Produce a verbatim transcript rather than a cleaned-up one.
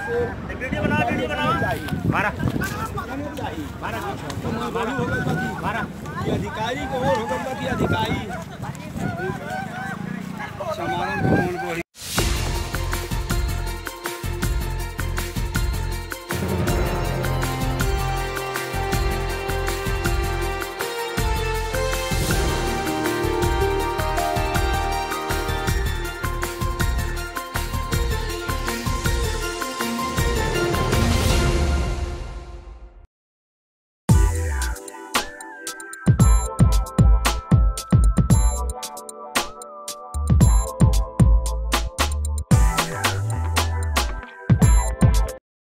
video बनाओ video बनाओ मारा मारा मारा ये अधिकारी को और होगा कि अधिकारी समारण को मन को